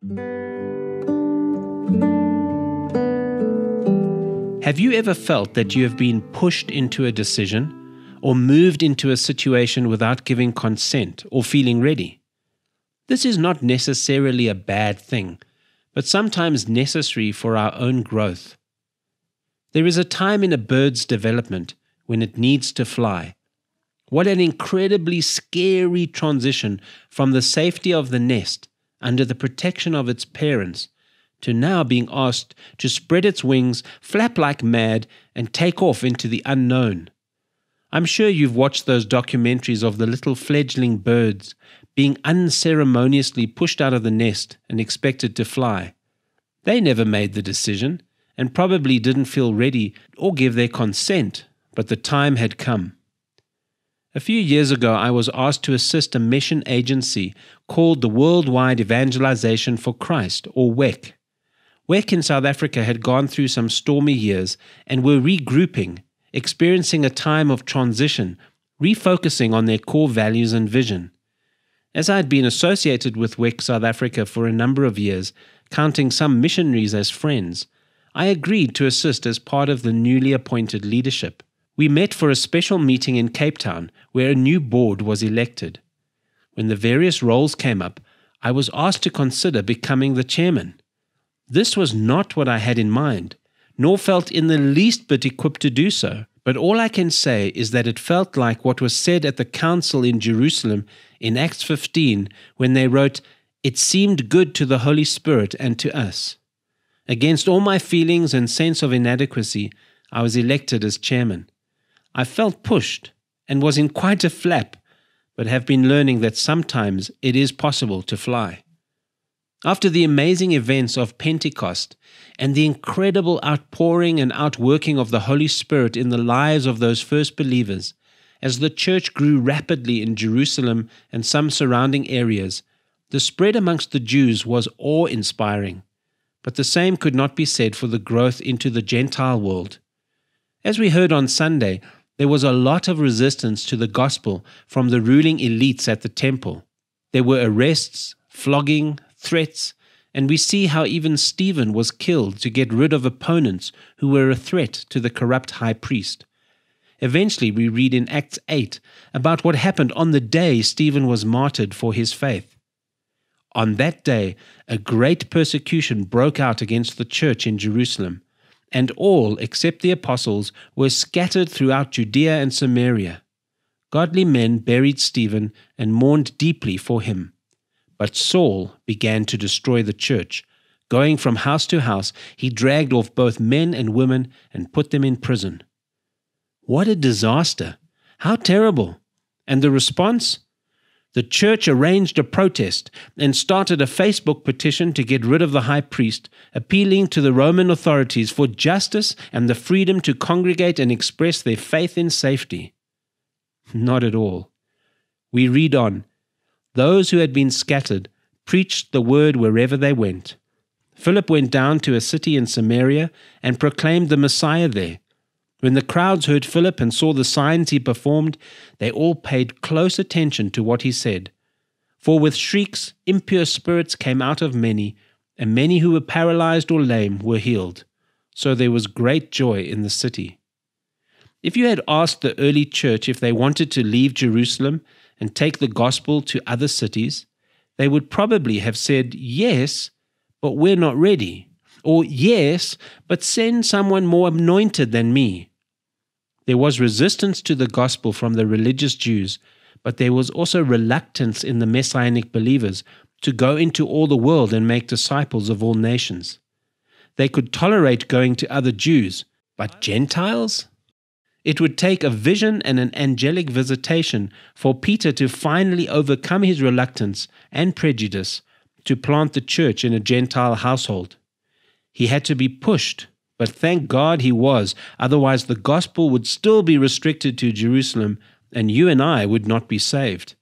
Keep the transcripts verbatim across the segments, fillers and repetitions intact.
Have you ever felt that you have been pushed into a decision or moved into a situation without giving consent or feeling ready? This is not necessarily a bad thing, but sometimes necessary for our own growth. There is a time in a bird's development when it needs to fly. What an incredibly scary transition from the safety of the nest under the protection of its parents to now being asked to spread its wings, flap like mad, and take off into the unknown. I'm sure you've watched those documentaries of the little fledgling birds being unceremoniously pushed out of the nest and expected to fly. They never made the decision and probably didn't feel ready or give their consent, but the time had come. A few years ago, I was asked to assist a mission agency called the Worldwide Evangelization for Christ, or W E C. W E C in South Africa had gone through some stormy years and were regrouping, experiencing a time of transition, refocusing on their core values and vision. As I had been associated with W E C South Africa for a number of years, counting some missionaries as friends, I agreed to assist as part of the newly appointed leadership. We met for a special meeting in Cape Town where a new board was elected. When the various roles came up, I was asked to consider becoming the chairman. This was not what I had in mind, nor felt in the least bit equipped to do so, but all I can say is that it felt like what was said at the council in Jerusalem in Acts fifteen when they wrote, "It seemed good to the Holy Spirit and to us." Against all my feelings and sense of inadequacy, I was elected as chairman. I felt pushed and was in quite a flap, but have been learning that sometimes it is possible to fly. After the amazing events of Pentecost and the incredible outpouring and outworking of the Holy Spirit in the lives of those first believers, as the church grew rapidly in Jerusalem and some surrounding areas, the spread amongst the Jews was awe-inspiring, but the same could not be said for the growth into the Gentile world. As we heard on Sunday, there was a lot of resistance to the gospel from the ruling elites at the temple. There were arrests, flogging, threats, and we see how even Stephen was killed to get rid of opponents who were a threat to the corrupt high priest. Eventually, we read in Acts eight about what happened on the day Stephen was martyred for his faith. On that day, a great persecution broke out against the church in Jerusalem, and all, except the apostles, were scattered throughout Judea and Samaria. Godly men buried Stephen and mourned deeply for him. But Saul began to destroy the church. Going from house to house, he dragged off both men and women and put them in prison. What a disaster! How terrible! And the response? The church arranged a protest and started a Facebook petition to get rid of the high priest, appealing to the Roman authorities for justice and the freedom to congregate and express their faith in safety. Not at all. We read on. Those who had been scattered preached the word wherever they went. Philip went down to a city in Samaria and proclaimed the Messiah there. When the crowds heard Philip and saw the signs he performed, they all paid close attention to what he said. For with shrieks, impure spirits came out of many, and many who were paralyzed or lame were healed. So there was great joy in the city. If you had asked the early church if they wanted to leave Jerusalem and take the gospel to other cities, they would probably have said, yes, but we're not ready. Or yes, but send someone more anointed than me. There was resistance to the gospel from the religious Jews, but there was also reluctance in the messianic believers to go into all the world and make disciples of all nations. They could tolerate going to other Jews, but Gentiles? It would take a vision and an angelic visitation for Peter to finally overcome his reluctance and prejudice to plant the church in a Gentile household. He had to be pushed, but thank God he was, otherwise the gospel would still be restricted to Jerusalem and you and I would not be saved.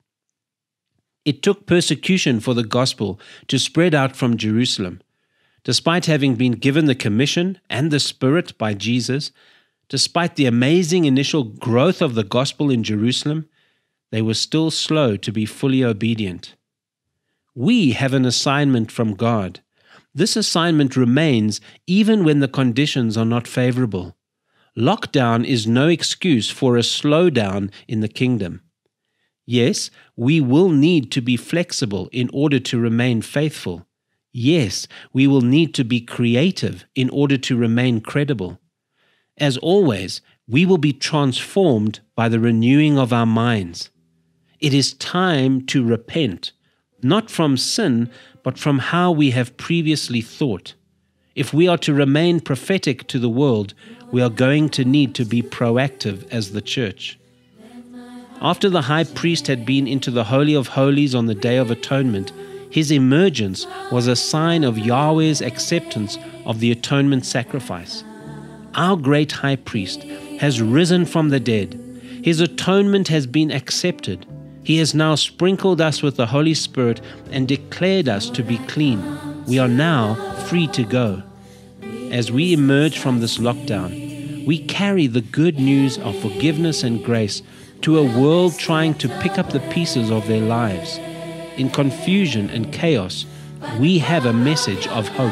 It took persecution for the gospel to spread out from Jerusalem. Despite having been given the commission and the Spirit by Jesus, despite the amazing initial growth of the gospel in Jerusalem, they were still slow to be fully obedient. We have an assignment from God. This assignment remains even when the conditions are not favorable. Lockdown is no excuse for a slowdown in the kingdom. Yes, we will need to be flexible in order to remain faithful. Yes, we will need to be creative in order to remain credible. As always, we will be transformed by the renewing of our minds. It is time to repent, not from sin, but from how we have previously thought. If we are to remain prophetic to the world, we are going to need to be proactive as the church. After the high priest had been into the Holy of Holies on the Day of Atonement, his emergence was a sign of Yahweh's acceptance of the atonement sacrifice. Our great high priest has risen from the dead. His atonement has been accepted. He has now sprinkled us with the Holy Spirit and declared us to be clean. We are now free to go. As we emerge from this lockdown, we carry the good news of forgiveness and grace to a world trying to pick up the pieces of their lives. In confusion and chaos, we have a message of hope.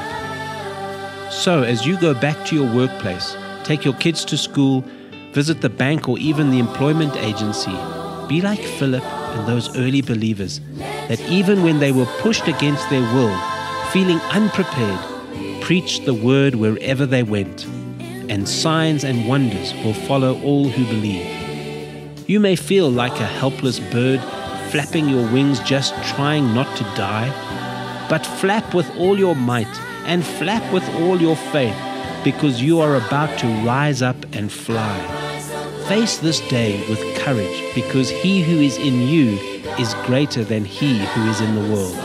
So as you go back to your workplace, take your kids to school, visit the bank or even the employment agency, be like Philip and those early believers, that even when they were pushed against their will, feeling unprepared, preached the word wherever they went, and signs and wonders will follow all who believe. You may feel like a helpless bird, flapping your wings just trying not to die, but flap with all your might and flap with all your faith, because you are about to rise up and fly. Face this day with courage, because he who is in you is greater than he who is in the world.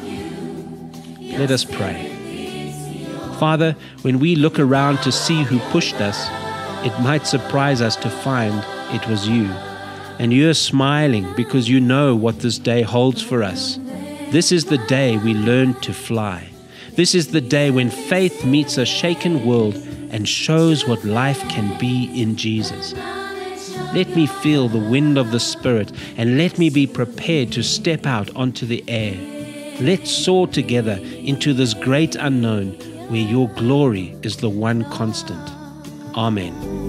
Let us pray. Father, when we look around to see who pushed us, it might surprise us to find it was you. And you are smiling because you know what this day holds for us. This is the day we learn to fly. This is the day when faith meets a shaken world and shows what life can be in Jesus. Let me feel the wind of the Spirit, and let me be prepared to step out onto the air. Let's soar together into this great unknown where your glory is the one constant. Amen.